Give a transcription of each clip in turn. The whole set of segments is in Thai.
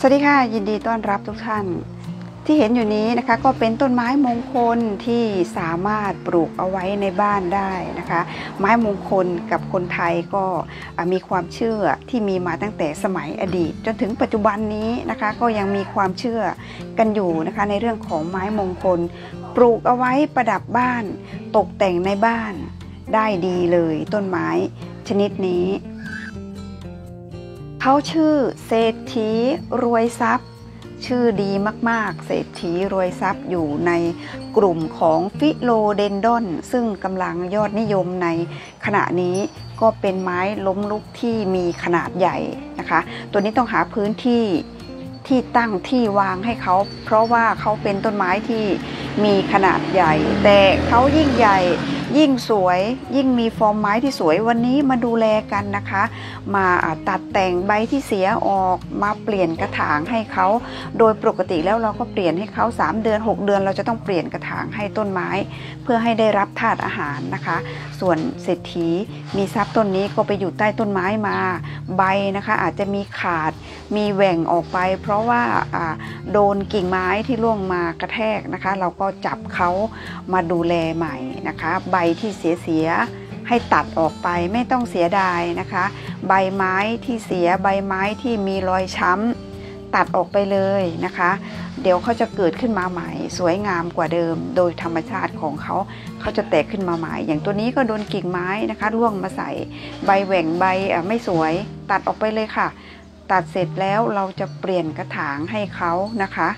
สวัสดีค่ะยินดีต้อนรับทุกท่านที่เห็นอยู่นี้นะคะก็เป็นต้นไม้มงคลที่สามารถปลูกเอาไว้ในบ้านได้นะคะไม้มงคลกับคนไทยก็มีความเชื่อที่มีมาตั้งแต่สมัยอดีตจนถึงปัจจุบันนี้นะคะก็ยังมีความเชื่อกันอยู่นะคะในเรื่องของไม้มงคลปลูกเอาไว้ประดับบ้านตกแต่งในบ้านได้ดีเลยต้นไม้ชนิดนี้เขาชื่อเศรษฐีรวยทรัพย์ชื่อดีมากๆเศรษฐีรวยทรัพย์อยู่ในกลุ่มของฟิโลเดนดอนซึ่งกำลังยอดนิยมในขณะนี้ก็เป็นไม้ล้มลุกที่มีขนาดใหญ่นะคะตัวนี้ต้องหาพื้นที่ตั้งที่วางให้เขาเพราะว่าเขาเป็นต้นไม้ที่มีขนาดใหญ่แต่เขายิ่งใหญ่ยิ่งสวยยิ่งมีฟอร์มไม้ที่สวยวันนี้มาดูแลกันนะคะมาตัดแต่งใบที่เสียออกมาเปลี่ยนกระถางให้เขาโดยปกติแล้วเราก็เปลี่ยนให้เขา3 เดือน 6 เดือนเราจะต้องเปลี่ยนกระถางให้ต้นไม้เพื่อให้ได้รับธาตุอาหารนะคะส่วนเศรษฐีมีทรัพย์ต้นนี้ก็ไปอยู่ใต้ต้นไม้มาใบนะคะอาจจะมีขาดมีแหว่งออกไปเพราะว่าโดนกิ่งไม้ที่ร่วงมากระแทกนะคะเราก็จับเขามาดูแลใหม่นะคะใบที่เสียให้ตัดออกไปไม่ต้องเสียดายนะคะใบไม้ที่เสียใบไม้ที่มีรอยช้ำตัดออกไปเลยนะคะเดี๋ยวเขาจะเกิดขึ้นมาใหม่สวยงามกว่าเดิมโดยธรรมชาติของเขาจะแตกขึ้นมาใหม่อย่างตัวนี้ก็โดนกิ่งไม้นะคะร่วงมาใส่ใบแหว่งใบไม่สวยตัดออกไปเลยค่ะตัดเสร็จแล้วเราจะเปลี่ยนกระถางให้เขานะคะ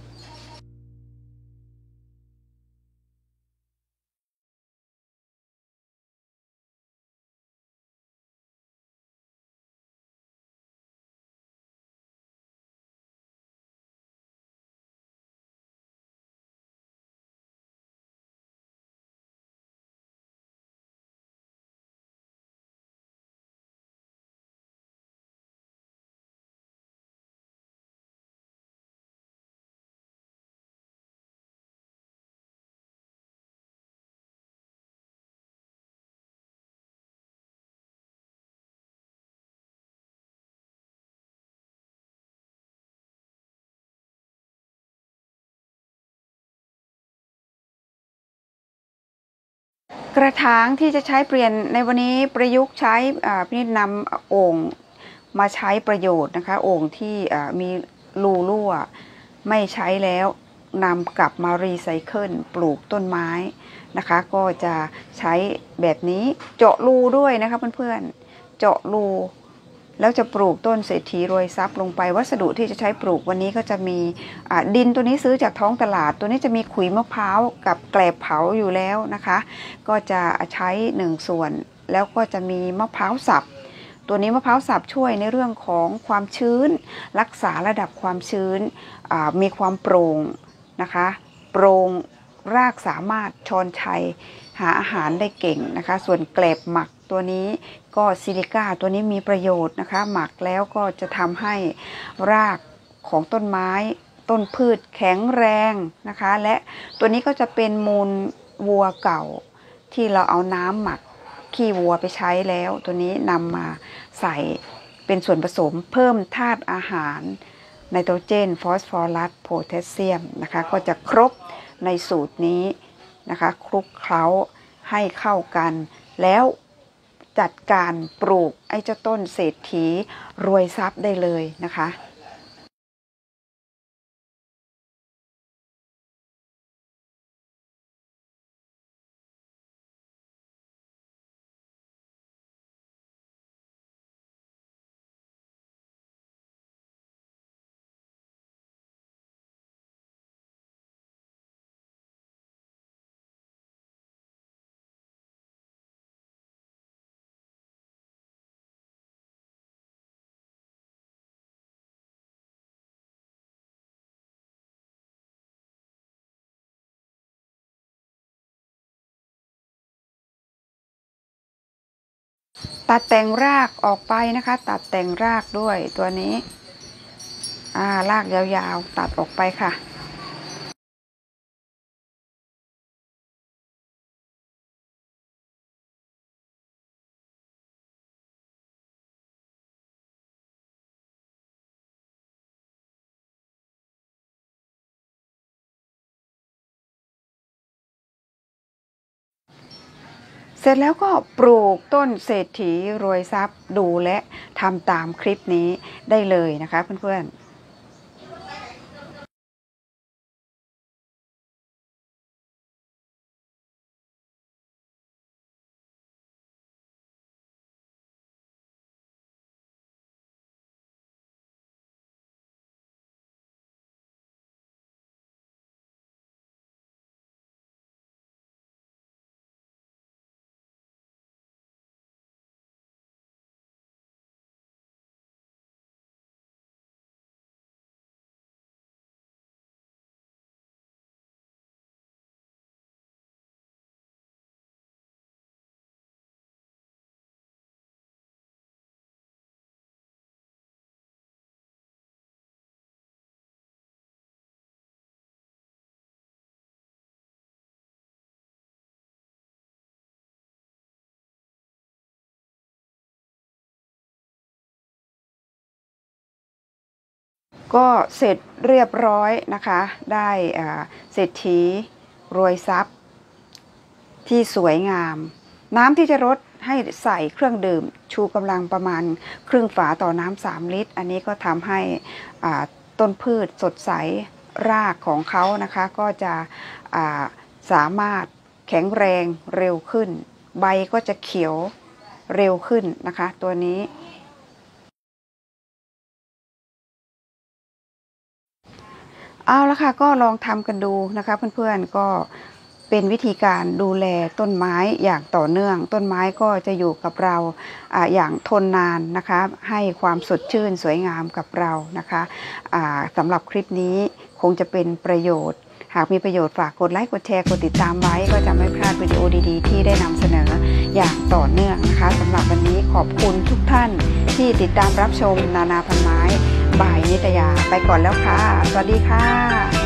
กระถางที่จะใช้เปลี่ยนในวันนี้ประยุกต์ใช้พี่นิดนำโอ่งมาใช้ประโยชน์นะคะโอ่งที่มีรูรั่วไม่ใช้แล้วนำกลับมารีไซเคิลปลูกต้นไม้นะคะก็จะใช้แบบนี้เจาะรูด้วยนะคะเพื่อนๆเจาะรูแล้วจะปลูกต้นเศรษฐีรวยทรัพย์ลงไปวัสดุที่จะใช้ปลูกวันนี้ก็จะมีดินตัวนี้ซื้อจากท้องตลาดตัวนี้จะมีขุยมะพร้าวกับแกลบเผาอยู่แล้วนะคะก็จะใช้1 ส่วนแล้วก็จะมีมะพร้าวสับตัวนี้มะพร้าวสับช่วยในเรื่องของความชื้นรักษาระดับความชื้นมีความโปร่งนะคะโปร่งรากสามารถชอนชัยหาอาหารได้เก่งนะคะส่วนแกลบหมักตัวนี้ก็ซิลิก้าตัวนี้มีประโยชน์นะคะหมักแล้วก็จะทำให้รากของต้นไม้ต้นพืชแข็งแรงนะคะและตัวนี้ก็จะเป็นมูลวัวเก่าที่เราเอาน้ำหมักขี้วัวไปใช้แล้วตัวนี้นำมาใส่เป็นส่วนผสมเพิ่มธาตุอาหารไนโตรเจนฟอสฟอรัสโพแทสเซียมนะคะก็จะครบในสูตรนี้นะคะคลุกเคล้าให้เข้ากันแล้วจัดการปลูกไอ้เจ้าต้นเศรษฐีรวยทรัพย์ได้เลยนะคะตัดแต่งรากออกไปนะคะตัดแต่งรากด้วยตัวนี้รากยาวๆตัดออกไปค่ะเสร็จแล้วก็ปลูกต้นเศรษฐีรวยทรัพย์ดูและทำตามคลิปนี้ได้เลยนะคะเพื่อนๆก็เสร็จเรียบร้อยนะคะได้เศรษฐีรวยทรัพย์ที่สวยงามน้ำที่จะรดให้ใส่เครื่องดื่มชูกำลังประมาณครึ่งฝาต่อน้ำ3 ลิตรอันนี้ก็ทำให้ต้นพืชสดใสรากของเขานะคะก็จะสามารถแข็งแรงเร็วขึ้นใบก็จะเขียวเร็วขึ้นนะคะตัวนี้เอาละค่ะก็ลองทำกันดูนะคะเพื่อนๆก็เป็นวิธีการดูแลต้นไม้อย่างต่อเนื่องต้นไม้ก็จะอยู่กับเราอย่างทนนานนะคะให้ความสดชื่นสวยงามกับเรานะคะสำหรับคลิปนี้คงจะเป็นประโยชน์หากมีประโยชน์ฝากกดไลค์กดแชร์กดติดตามไว้ก็จะไม่พลาดวิดีโอดีๆที่ได้นำเสนออย่างต่อเนื่องนะคะสำหรับวันนี้ขอบคุณทุกท่านที่ติดตามรับชมนานาพันไม้บ่ายนิตยาไปก่อนแล้วค่ะสวัสดีค่ะ